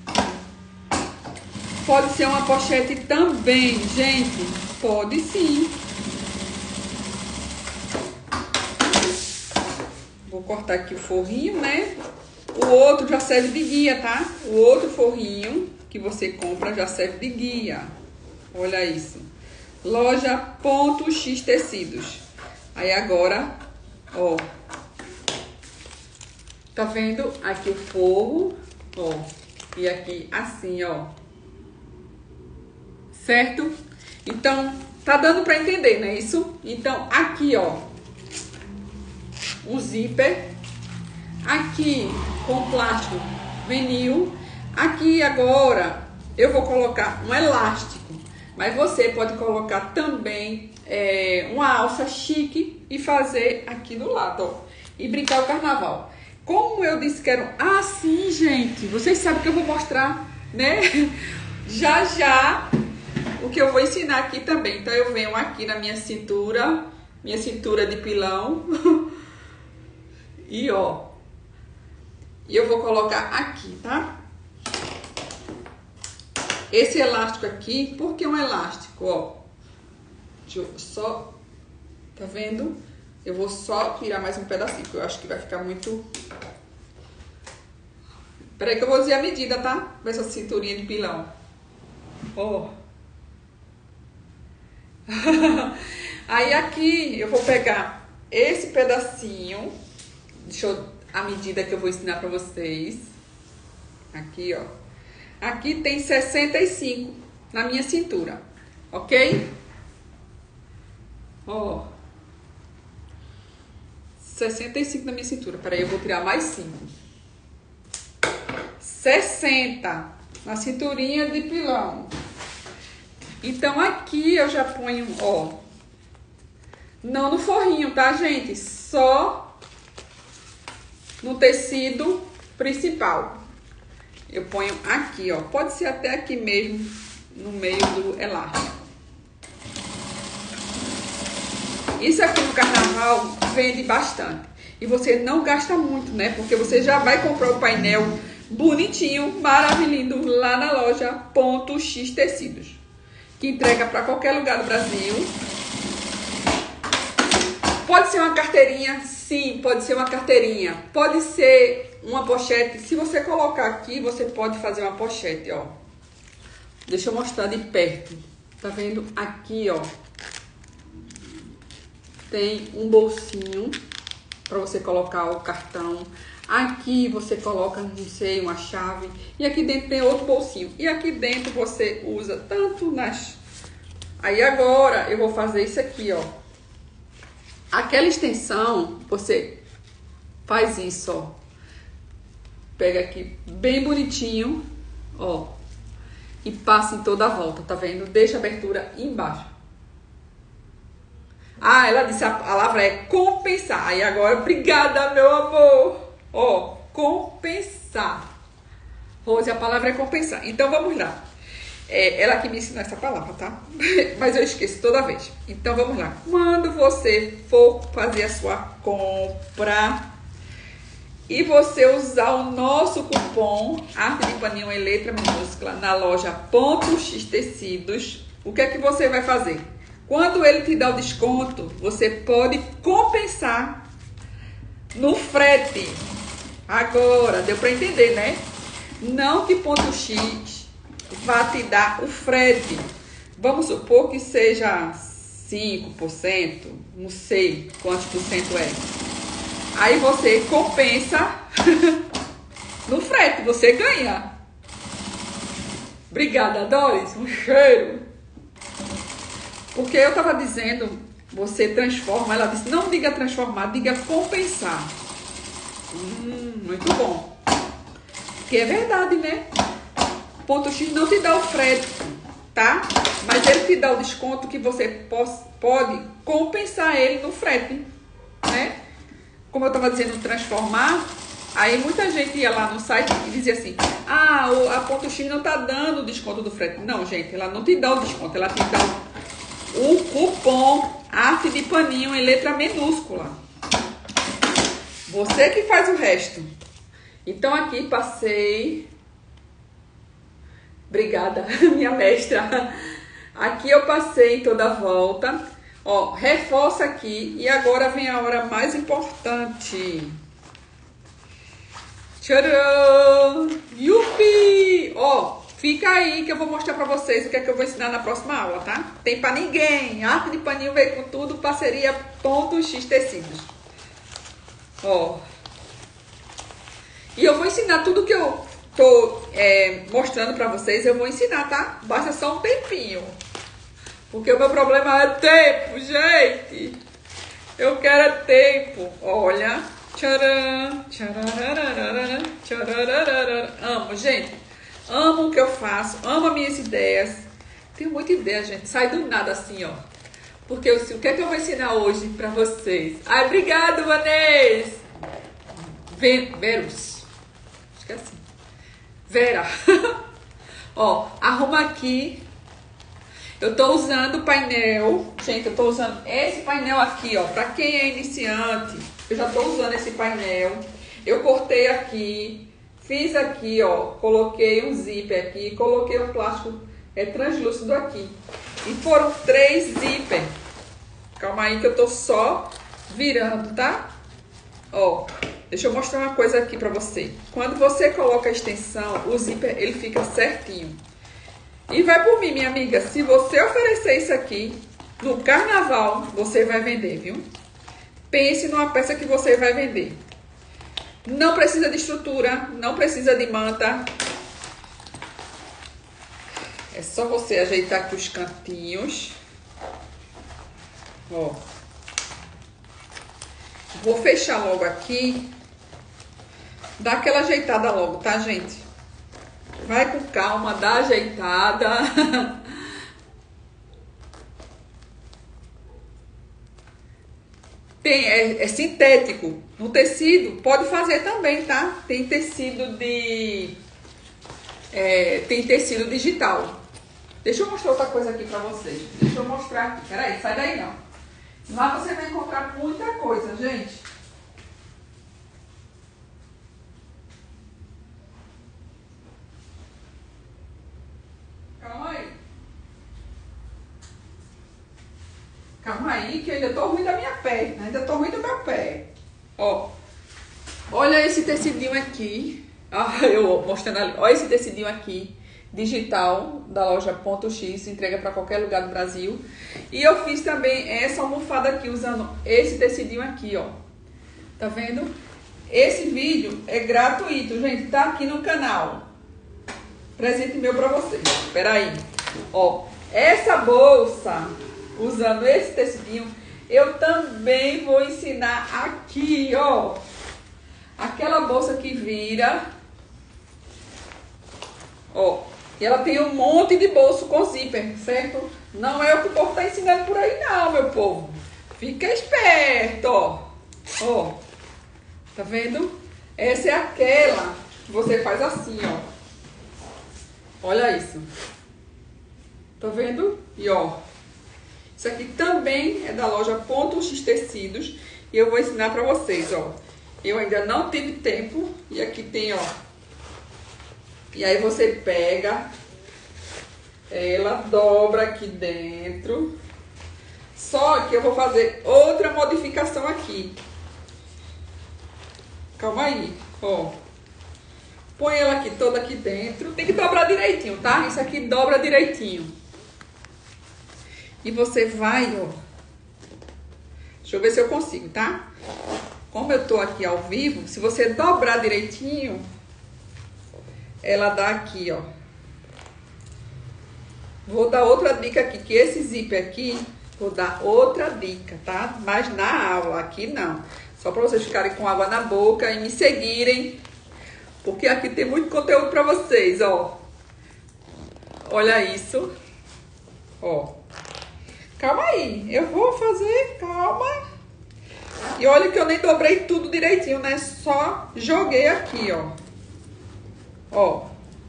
S1: Pode ser uma pochete também, gente. Pode sim. Vou cortar aqui o forrinho, né? O outro já serve de guia, tá? O outro forrinho que você compra já serve de guia. Olha isso. Loja Ponto X Tecidos. Aí agora, ó. Tá vendo? Aqui o forro, ó. E aqui assim, ó. Certo? Então, tá dando pra entender, não é isso? Então, aqui, ó. Um zíper. Aqui, com plástico vinil. Aqui, agora, eu vou colocar um elástico. Mas você pode colocar também é, uma alça chique e fazer aqui do lado, ó. E brincar o carnaval. Como eu disse que era... Ah, sim, gente. Vocês sabem que eu vou mostrar, né? Já, já... O que eu vou ensinar aqui também. Então, eu venho aqui na minha cintura. Minha cintura de pilão. E, ó. E eu vou colocar aqui, tá? Esse elástico aqui. Por que um elástico, ó? Deixa eu só... Tá vendo? Eu vou só tirar mais um pedacinho. Porque eu acho que vai ficar muito... Peraí que eu vou dizer a medida, tá? Essa cinturinha de pilão. Ó. Aí aqui eu vou pegar esse pedacinho. Deixa eu, a medida que eu vou ensinar pra vocês. Aqui, ó. Aqui tem sessenta e cinco na minha cintura, ok? Ó. sessenta e cinco na minha cintura. Peraí, eu vou tirar mais cinco. sessenta na cinturinha de pilão. Então, aqui eu já ponho, ó, não no forrinho, tá, gente? Só no tecido principal. Eu ponho aqui, ó. Pode ser até aqui mesmo, no meio do elástico. Isso aqui no carnaval vende bastante. E você não gasta muito, né? Porque você já vai comprar o painel bonitinho, maravilhoso, lá na loja Ponto X Tecidos. Que entrega para qualquer lugar do Brasil. Pode ser uma carteirinha? Sim, pode ser uma carteirinha. Pode ser uma pochete. Se você colocar aqui, você pode fazer uma pochete, ó. Deixa eu mostrar de perto. Tá vendo? Aqui, ó. Tem um bolsinho para você colocar o cartão. Aqui você coloca, não sei, uma chave. E aqui dentro tem outro bolsinho. E aqui dentro você usa tanto nas... Aí agora eu vou fazer isso aqui, ó. Aquela extensão, você faz isso, ó. Pega aqui bem bonitinho, ó. E passa em toda a volta, tá vendo? Deixa a abertura embaixo. Ah, ela disse a palavra é compensar. Aí agora, obrigada, meu amor. Ó, compensar. Rose, a palavra é compensar. Então, vamos lá. É ela que me ensinou essa palavra, tá? Mas eu esqueço toda vez. Então, vamos lá. Quando você for fazer a sua compra e você usar o nosso cupom Arte de Paninho em letra minúscula na loja Ponto X Tecidos, o que é que você vai fazer? Quando ele te dá o desconto, você pode compensar no frete. Agora, deu para entender, né? Não que Ponto X vá te dar o frete. Vamos supor que seja cinco por cento, não sei quantos por cento é. Aí você compensa no frete, você ganha. Obrigada, Doris. Um cheiro. Porque eu tava dizendo, você transforma. Ela disse, não diga transformar, diga compensar. Hum, muito bom. Que é verdade, né? Ponto X não te dá o frete, tá? Mas ele te dá o desconto que você pode compensar ele no frete, né? Como eu tava dizendo, transformar. Aí muita gente ia lá no site e dizia assim, ah, a Ponto X não tá dando o desconto do frete. Não, gente, ela não te dá o desconto, ela te dá o cupom Arte de Paninho em letra minúscula. Você que faz o resto. Então aqui passei. Obrigada, minha mestra. Aqui eu passei toda a volta. Ó, reforça aqui. E agora vem a hora mais importante. Tcharam! Yupi! Ó, fica aí que eu vou mostrar pra vocês o que é que eu vou ensinar na próxima aula, tá? Tem pra ninguém. Arte de Paninho veio com tudo. Parceria Ponto X Tecidos. Ó. E eu vou ensinar tudo que eu tô é, mostrando pra vocês. Eu vou ensinar, tá? Basta só um tempinho. Porque o meu problema é tempo, gente. Eu quero é tempo. Olha. Tcharam, tcharararara, tcharararara. Amo, gente. Amo o que eu faço. Amo as minhas ideias. Tenho muita ideia, gente. Sai do nada assim, ó. Porque eu, o que é que eu vou ensinar hoje pra vocês? Ai, obrigado, Vanessa. Verus. Acho que é assim. Vera. Ó, arruma aqui. Eu tô usando o painel. Gente, eu tô usando esse painel aqui, ó. Pra quem é iniciante, eu já tô usando esse painel. Eu cortei aqui. Fiz aqui, ó. Coloquei um zíper aqui. Coloquei um plástico é, translúcido aqui. E foram três zíper. Calma aí que eu tô só virando, tá? Ó. Deixa eu mostrar uma coisa aqui pra você. Quando você coloca a extensão, o zíper, ele fica certinho. E vai por mim, minha amiga. Se você oferecer isso aqui no carnaval, você vai vender, viu? Pense numa peça que você vai vender. Não precisa de estrutura, não precisa de manta. É só você ajeitar aqui os cantinhos. Ó. Vou fechar logo aqui. Dá aquela ajeitada logo, tá, gente? Vai com calma, dá ajeitada. Tem, é, é sintético. No tecido, pode fazer também, tá? Tem tecido de... É, tem tecido digital. Deixa eu mostrar outra coisa aqui pra vocês. Deixa eu mostrar aqui. Peraí, sai daí não. Lá você vai encontrar muita coisa, gente. Calma aí. Calma aí, que eu ainda tô ruim da minha perna. Ainda tô ruim do meu pé. Ó. Olha esse tecidinho aqui. Ah, eu mostrando ali. Olha esse tecidinho aqui. Digital, da loja Ponto X. Entrega pra qualquer lugar do Brasil. E eu fiz também essa almofada aqui, usando esse tecidinho aqui, ó. Tá vendo? Esse vídeo é gratuito, gente. Tá aqui no canal. Presente meu pra vocês. Espera aí. Ó, essa bolsa, usando esse tecidinho, eu também vou ensinar aqui, ó. Aquela bolsa que vira. Ó. E ela tem um monte de bolso com zíper, certo? Não é o que o povo tá ensinando por aí não, meu povo. Fica esperto, ó. Ó. Tá vendo? Essa é aquela que você faz assim, ó. Olha isso. Tá vendo? E ó. Isso aqui também é da loja Ponto X Tecidos. E eu vou ensinar pra vocês, ó. Eu ainda não tive tempo. E aqui tem, ó. E aí você pega. Ela dobra aqui dentro. Só que eu vou fazer outra modificação aqui. Calma aí, ó. Põe ela aqui toda aqui dentro. Tem que dobrar direitinho, tá? Isso aqui dobra direitinho. E você vai, ó. Deixa eu ver se eu consigo, tá? Como eu tô aqui ao vivo, se você dobrar direitinho, ela dá aqui, ó. Vou dar outra dica aqui, que esse zíper aqui, vou dar outra dica, tá? Mas na aula, aqui não. Só para vocês ficarem com água na boca e me seguirem. Porque aqui tem muito conteúdo para vocês, ó. Olha isso. Ó. Calma aí. Eu vou fazer, calma. E olha que eu nem dobrei tudo direitinho, né? Só joguei aqui, ó. Ó.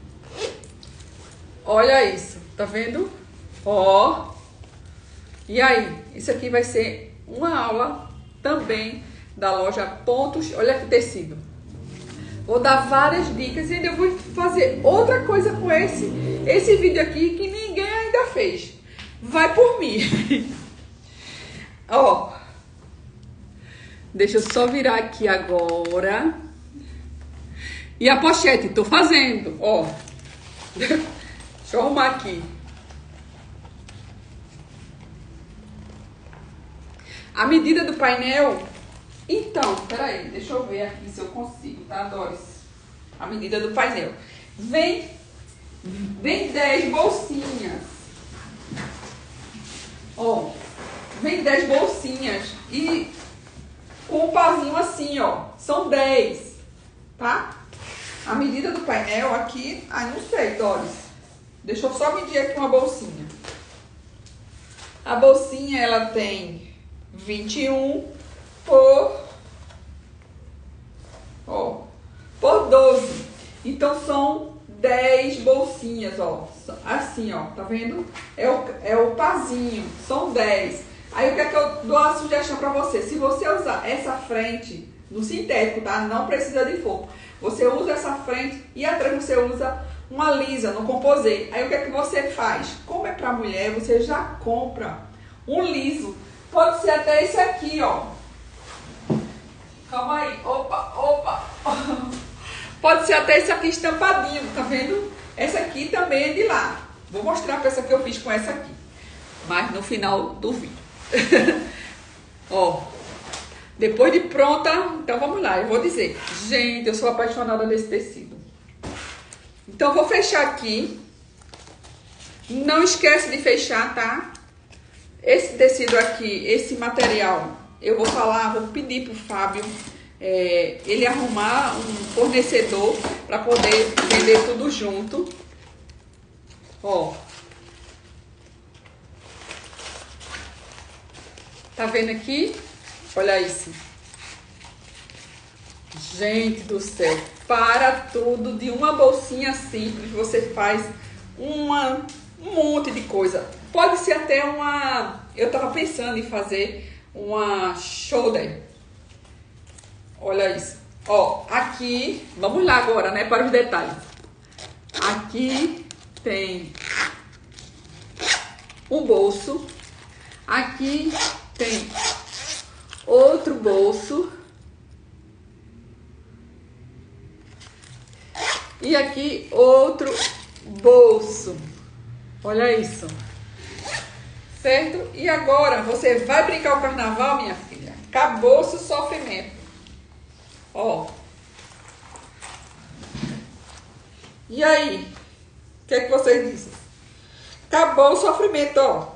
S1: Olha isso. Tá vendo? Ó. E aí? Isso aqui vai ser uma aula também da loja Pontos. Olha que tecido. Vou dar várias dicas e ainda vou fazer outra coisa com esse, esse vídeo aqui que ninguém ainda fez. Vai por mim. Ó. Deixa eu só virar aqui agora. E a pochete, tô fazendo, ó. Deixa eu arrumar aqui. A medida do painel... Então, peraí, deixa eu ver aqui se eu consigo, tá, Doris? A medida do painel. Vem, vem dez bolsinhas. Ó, vem dez bolsinhas. E com o pazinho assim, ó, são dez, tá? A medida do painel aqui, ai, não sei, Doris. Deixa eu só medir aqui uma bolsinha. A bolsinha, ela tem vinte e um por, ó, por doze. Então são dez bolsinhas, ó. Assim, ó, tá vendo? É o, é o pazinho, são dez. Aí o que é que eu dou a sugestão pra você? Se você usar essa frente no sintético, tá? Não precisa de forro. Você usa essa frente e atrás você usa uma lisa no composê. Aí o que é que você faz? Como é pra mulher, você já compra um liso. Pode ser até esse aqui, ó. Calma aí. Opa, opa. Pode ser até esse aqui estampadinho, tá vendo? Essa aqui também é de lá. Vou mostrar a peça que eu fiz com essa aqui. Mas no final do vídeo. Ó. Depois de pronta, então vamos lá. Eu vou dizer. Gente, eu sou apaixonada desse tecido. Então vou fechar aqui. Não esquece de fechar, tá? Esse tecido aqui, esse material, eu vou falar, vou pedir pro Fábio é, ele arrumar um fornecedor para poder vender tudo junto. Ó. Tá vendo aqui? Olha isso. Gente do céu, para tudo de uma bolsinha simples, você faz uma, um monte de coisa. Pode ser até uma... Eu tava pensando em fazer uma shoulder. Olha isso. Ó, aqui... Vamos lá agora, né? Para os detalhes. Aqui tem um bolso. Aqui tem outro bolso. E aqui outro bolso. Olha isso. Certo? E agora você vai brincar o carnaval, minha filha? Acabou-se o sofrimento. Ó. E aí? O que é que vocês dizem? Acabou o sofrimento, ó.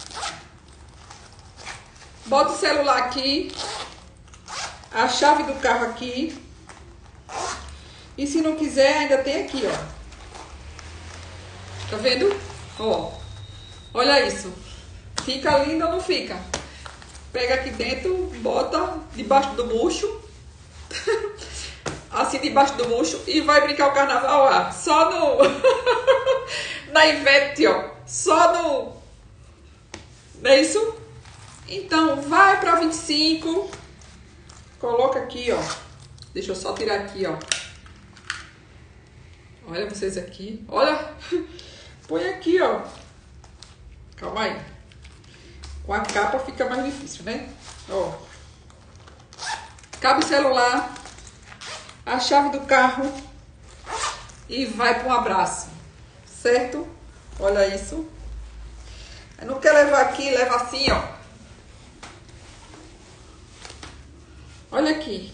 S1: Bota o celular aqui. A chave do carro aqui. E se não quiser, ainda tem aqui, ó. Tá vendo? Ó. Olha isso. Fica lindo ou não fica? Pega aqui dentro, bota debaixo do bucho. Assim, debaixo do bucho. E vai brincar o carnaval lá. Só no... na Ivete, ó. Só no... Não é isso? Então, vai pra vinte e cinco. Coloca aqui, ó. Deixa eu só tirar aqui, ó. Olha vocês aqui. Olha. Põe aqui, ó. Calma aí. Com a capa fica mais difícil, né? Ó. Cabe o celular. A chave do carro. E vai para um abraço. Certo? Olha isso. Não quer levar aqui, leva assim, ó. Olha aqui.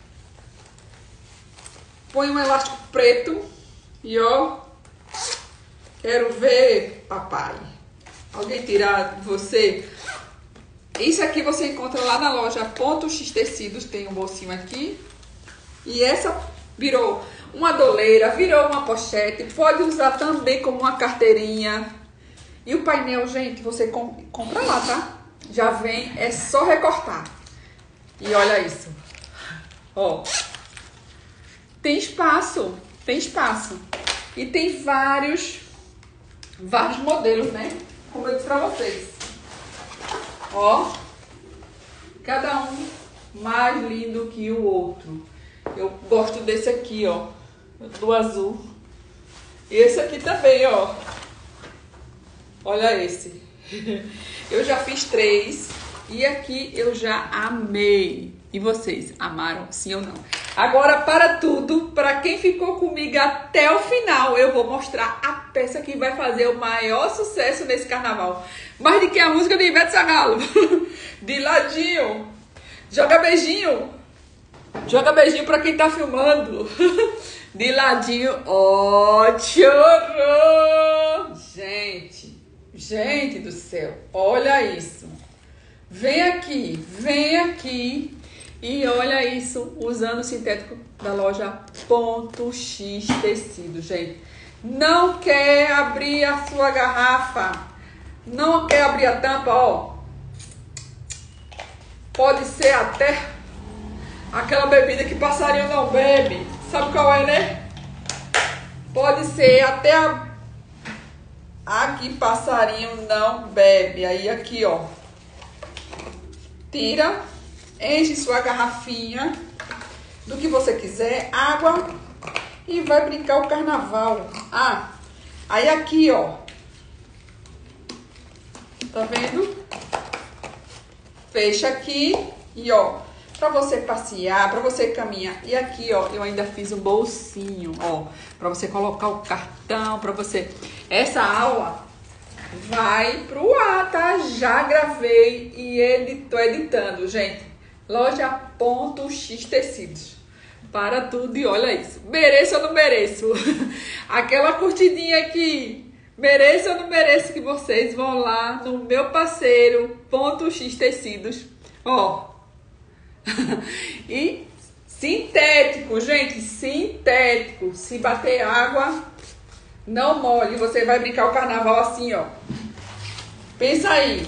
S1: Põe um elástico preto. E ó. Quero ver, papai. Alguém tirar de você? Isso aqui você encontra lá na loja Ponto X Tecidos. Tem um bolsinho aqui. E essa virou uma doleira, virou uma pochete. Pode usar também como uma carteirinha. E o painel, gente, você com, compra lá, tá? Já vem, é só recortar. E olha isso. Ó. Tem espaço, tem espaço. E tem vários, vários modelos, né? Como eu disse pra vocês. Ó. Cada um mais lindo que o outro. Eu gosto desse aqui, ó. Do azul. E esse aqui também, ó. Olha esse. Eu já fiz três. E aqui eu já amei. E vocês, amaram sim ou não? Agora, para tudo, para quem ficou comigo até o final, eu vou mostrar a peça que vai fazer o maior sucesso nesse carnaval. Mais do que a música de Ivete Sangalo. De ladinho. Joga beijinho. Joga beijinho para quem tá filmando. De ladinho. Ó, oh, chorou. Gente, gente do céu, olha isso. Vem aqui, vem aqui. E olha isso, usando o sintético da loja Ponto X Tecidos, gente. Não quer abrir a sua garrafa, não quer abrir a tampa, ó. Pode ser até aquela bebida que passarinho não bebe. Sabe qual é, né? Pode ser até a, a que passarinho não bebe. Aí aqui, ó. Tira. Enche sua garrafinha do que você quiser, água, e vai brincar o carnaval. Ah, aí aqui, ó. Tá vendo? Fecha aqui e, ó, pra você passear, pra você caminhar. E aqui, ó, eu ainda fiz um bolsinho, ó, pra você colocar o cartão, pra você... Essa aula vai pro ar, tá? Já gravei e ele, tô editando, gente. Loja Ponto X Tecidos. Para tudo e olha isso. Mereço ou não mereço? Aquela curtidinha aqui. Mereço ou não mereço que vocês vão lá no meu parceiro Ponto X Tecidos. Ó. E sintético, gente. Sintético. Se bater água, não molhe. Você vai brincar o carnaval assim, ó. Pensa aí.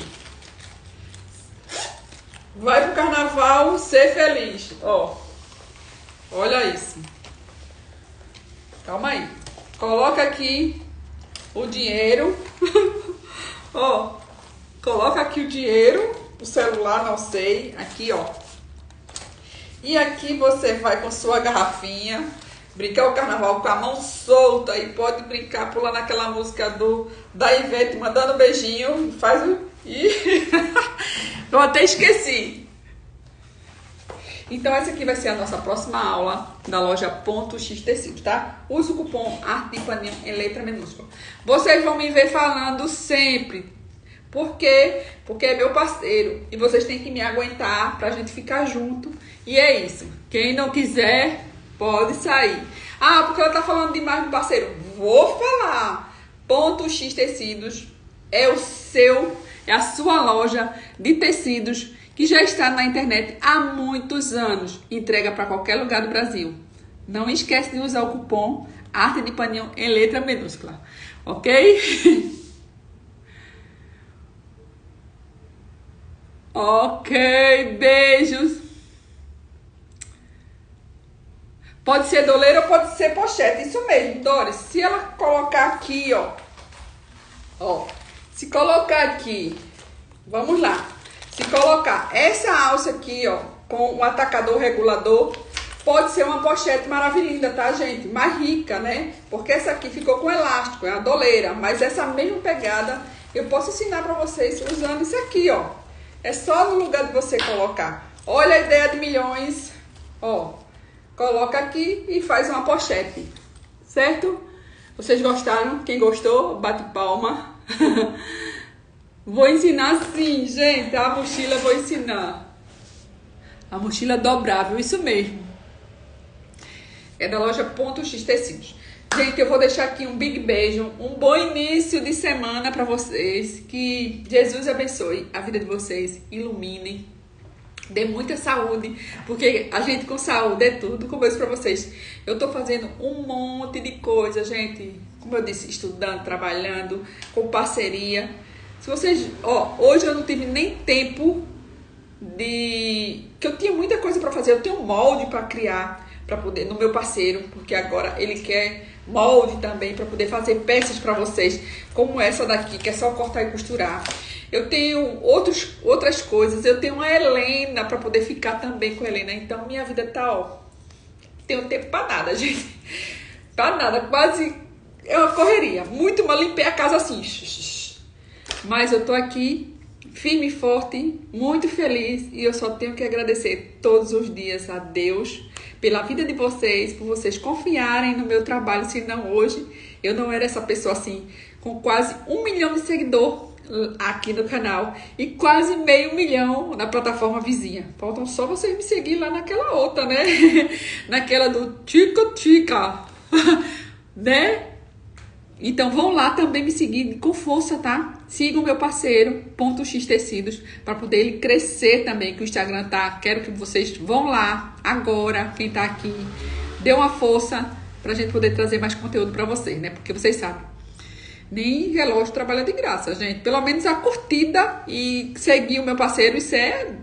S1: Vai pro carnaval ser feliz, ó. Olha isso. Calma aí. Coloca aqui o dinheiro. Ó. Coloca aqui o dinheiro. O celular, não sei. Aqui, ó. E aqui você vai com sua garrafinha. Brincar o carnaval com a mão solta. E pode brincar, pular naquela música do, da Ivete, mandando um beijinho. Faz o... Ih, eu até esqueci. Então essa aqui vai ser a nossa próxima aula da loja Ponto X Tecidos, tá? Use o cupom Arte de Paninho em letra minúscula. Vocês vão me ver falando sempre. Por quê? Porque é meu parceiro. E vocês têm que me aguentar pra gente ficar junto. E é isso. Quem não quiser, pode sair. Ah, porque ela tá falando demais do parceiro. Vou falar. Ponto X Tecidos é o seu, é a sua loja de tecidos que já está na internet há muitos anos. Entrega para qualquer lugar do Brasil. Não esquece de usar o cupom Arte de Paninho em letra minúscula. Ok? Ok, beijos. Pode ser doleira ou pode ser pochete. Isso mesmo, Doris. Se ela colocar aqui, ó. Ó. Se colocar aqui. Vamos lá. Se colocar essa alça aqui, ó. Com um atacador regulador. Pode ser uma pochete maravilhosa, tá, gente? Mais rica, né? Porque essa aqui ficou com elástico. É a doleira. Mas essa mesma pegada eu posso ensinar pra vocês usando isso aqui, ó. É só no lugar de você colocar. Olha a ideia de milhões. Ó. Coloca aqui e faz uma pochete, certo? Vocês gostaram? Quem gostou, bate palma. Vou ensinar sim, gente. A mochila eu vou ensinar. A mochila dobrável, isso mesmo. É da loja Ponto X Tecidos. Gente, eu vou deixar aqui um big beijo, um bom início de semana para vocês. Que Jesus abençoe a vida de vocês, ilumine. Dê muita saúde, porque a gente com saúde é tudo. Como eu disse pra vocês, eu tô fazendo um monte de coisa, gente. Como eu disse, estudando, trabalhando, com parceria. Se vocês, ó, hoje eu não tive nem tempo de... que eu tinha muita coisa pra fazer. Eu tenho um molde pra criar, pra poder, no meu parceiro, porque agora ele quer molde também, pra poder fazer peças pra vocês, como essa daqui, que é só cortar e costurar. Eu tenho outros, outras coisas. Eu tenho uma Helena para poder ficar também com a Helena. Então, minha vida tá, ó. Tenho tempo para nada, gente. Para nada. Quase é uma correria. Muito mal. Limpei a casa assim. Mas eu tô aqui, firme e forte, muito feliz. E eu só tenho que agradecer todos os dias a Deus pela vida de vocês, por vocês confiarem no meu trabalho. Senão, hoje, eu não era essa pessoa assim, com quase um milhão de seguidores aqui no canal e quase meio milhão na plataforma vizinha. Faltam só vocês me seguir lá naquela outra, né? Naquela do Tica Tica, né? Então vão lá também me seguir com força, tá? Sigam o meu parceiro, Ponto X Tecidos, para poder ele crescer também, que o Instagram tá. Quero que vocês vão lá agora, quem tá aqui, dê uma força pra gente poder trazer mais conteúdo pra vocês, né? Porque vocês sabem, nem relógio trabalha de graça, gente. Pelo menos a curtida e seguir o meu parceiro, isso é...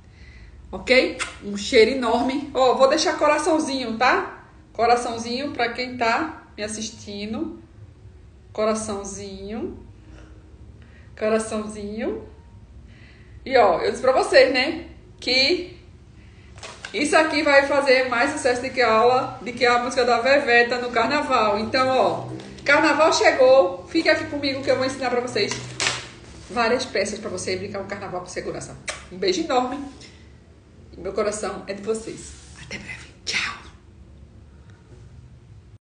S1: Ok? Um cheiro enorme. Ó, vou deixar coraçãozinho, tá? Coraçãozinho pra quem tá me assistindo. Coraçãozinho. Coraçãozinho. E ó, eu disse pra vocês, né? Que isso aqui vai fazer mais sucesso do que a aula, do que a música da Veveta no carnaval. Então, ó... Carnaval chegou, fica aqui comigo que eu vou ensinar pra vocês várias peças pra você brincar com carnaval com segurança. Um beijo enorme e meu coração é de vocês. Até breve.